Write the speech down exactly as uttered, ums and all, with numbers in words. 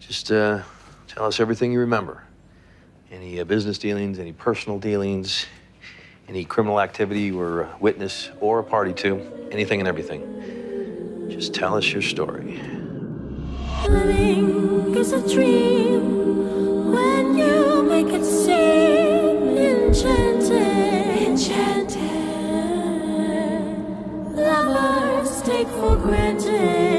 Just uh, tell us everything you remember. Any uh, business dealings, any personal dealings, any criminal activity you were a witness or a party to, anything and everything. Just tell us your story. Living is a dream when you make it seem enchanted. Enchanted. Lovers take for granted